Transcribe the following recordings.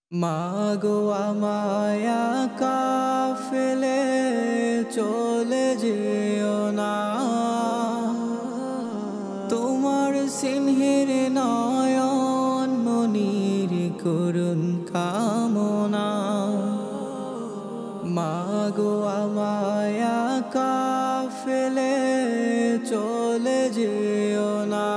মাগো আমায় একা ফেলে চলে যেও না, তোমার সিংহের নয়ন মনির করুণ কামনা। মাগো আমায় একা ফেলে চলে যেও না,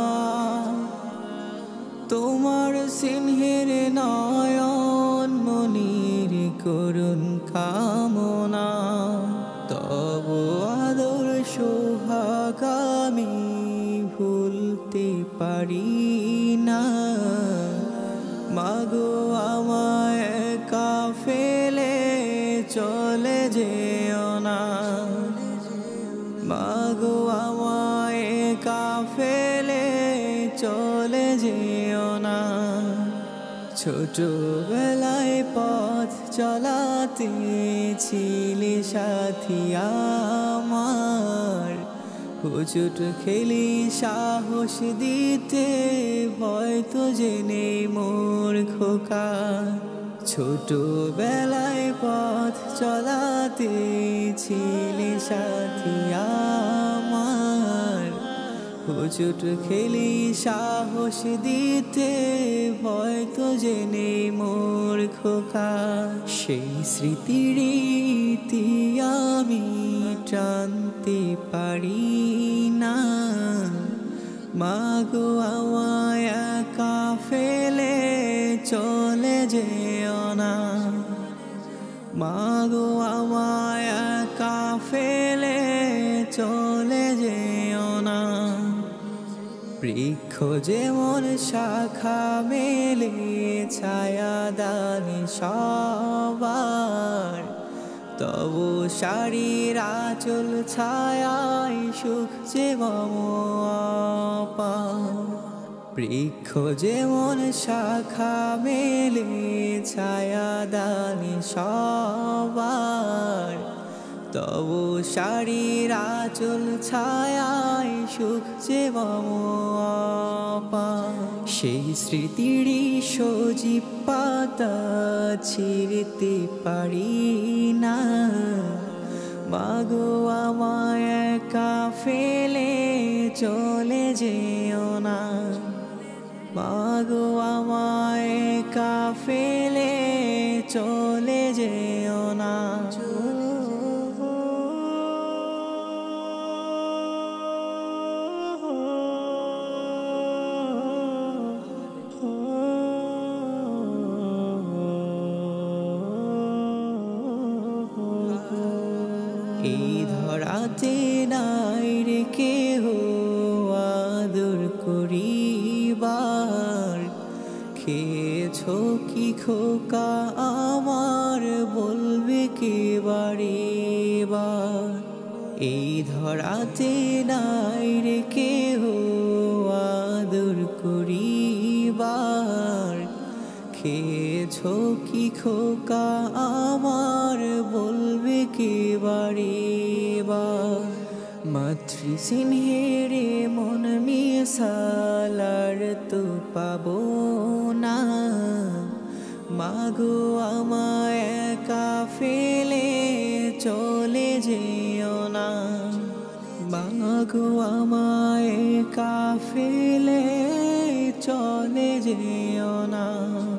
তোমার সিংহের নয়ন মনির করুণ কামনা। তব আদর সোহাগ আমি ভুলতে পারি না, মাগো আমায় একা ফেলে চলে যেও না, মাগো আমায় একা ফেলে চলে যেও না। ছোটবেলায় পথ চলাতে ছিলে সাথী আমার, হুজুট খেলি সাহস দিতে ভয় তো জেনে মোর খোকা। ছোটবেলায় পথ চলাতে ছিলে সাথী আমার, হুজুট খেলি সাহস দিতে ভয় তো জেনে মোর খোকা। সেই স্মৃতির ইতি আমি টানতে পারি না, মাগো আমায় একা ফেলে চলে যেও না, মাগো আমায় একা ফেলে চলে যেও না। বৃক্ষ যেমন শাখা মেলে ছায়া দানে সবার, তবু শাড়ির আঁচল ছায়ায় সুখ যে মম অপার। বৃক্ষ যেমন শাখা মেলে ছায়া দানে সবার, তবু শাড়ির আঁচল ছায়ায় সুখ যে মম অপার। সেই স্মৃতির সজীব পাতা ছিঁড়তে পারি না, মাগো আমায় একা ফেলে চলে যেও না, মাগো আমায় একা ফেলে চলে যেও না। এই ধরাতে নাই রে কেহ আদর করিবার, খেয়েছো কি খোকা আমার বলবে কে বারেবার। এই ধরাতে নাই রে কেহ আদর করিবার, খেয়েছো কি খোকা আমার বলবে কে বারেবার। মাতৃস্নেহের মন মিশালার তো পাবো না, মাগো আমায় একা ফেলে চলে যেও না, মাগো আমায় একা ফেলে চলে যেও না।